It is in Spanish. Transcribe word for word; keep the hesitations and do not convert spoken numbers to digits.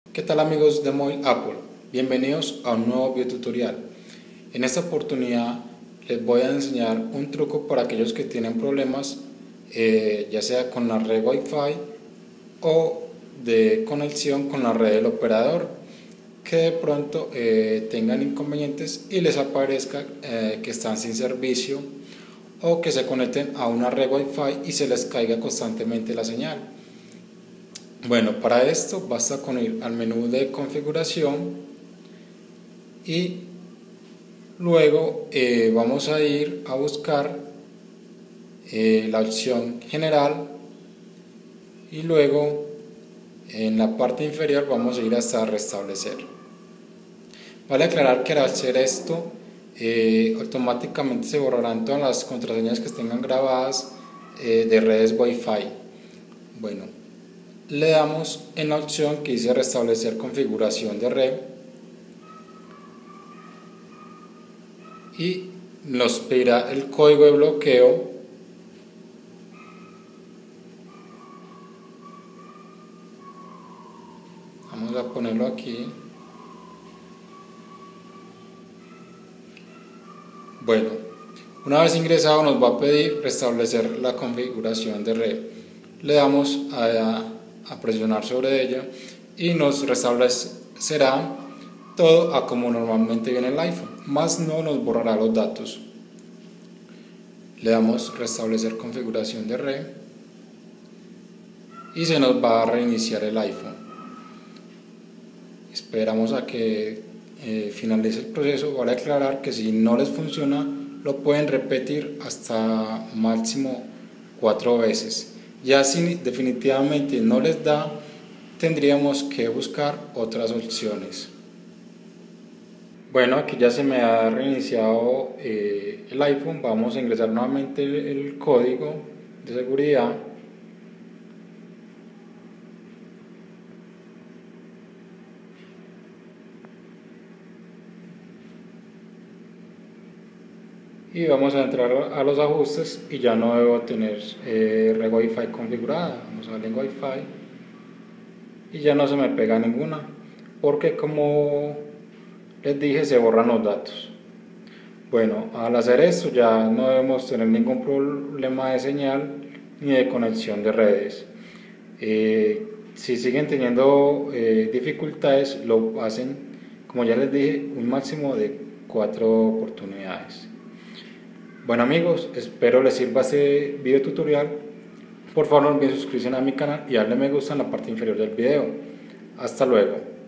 ¿Qué tal amigos de Móvil Apple? Bienvenidos a un nuevo video tutorial. En esta oportunidad les voy a enseñar un truco para aquellos que tienen problemas eh, ya sea con la red Wi-Fi o de conexión con la red del operador, que de pronto eh, tengan inconvenientes y les aparezca eh, que están sin servicio o que se conecten a una red Wi-Fi y se les caiga constantemente la señal. Bueno, para esto basta con ir al menú de configuración y luego eh, vamos a ir a buscar eh, la opción general y luego en la parte inferior vamos a ir hasta restablecer. Vale aclarar que al hacer esto eh, automáticamente se borrarán todas las contraseñas que tengan grabadas eh, de redes Wi-Fi. Bueno, le damos en la opción que dice restablecer configuración de red y nos pedirá el código de bloqueo. Vamos a ponerlo aquí. Bueno, una vez ingresado nos va a pedir restablecer la configuración de red. Le damos a, a presionar sobre ella y nos restablecerá todo a como normalmente viene el iPhone, más no nos borrará los datos. Le damos restablecer configuración de red y se nos va a reiniciar el iPhone. Esperamos a que eh, finalice el proceso. Vale aclarar que si no les funciona lo pueden repetir hasta máximo cuatro veces. Ya si definitivamente no les da, tendríamos que buscar otras opciones. Bueno, aquí ya se me ha reiniciado eh, el iPhone. Vamos a ingresar nuevamente el, el código de seguridad. Y vamos a entrar a los ajustes y ya no debo tener eh, red Wi-Fi configurada. Vamos a darle en Wi-Fi y ya no se me pega ninguna, porque como les dije, se borran los datos. Bueno, al hacer esto ya no debemos tener ningún problema de señal ni de conexión de redes. Eh, si siguen teniendo eh, dificultades, lo hacen, como ya les dije, un máximo de cuatro oportunidades. Bueno amigos, espero les sirva este video tutorial. Por favor no olviden suscribirse a mi canal y darle me gusta en la parte inferior del video. Hasta luego.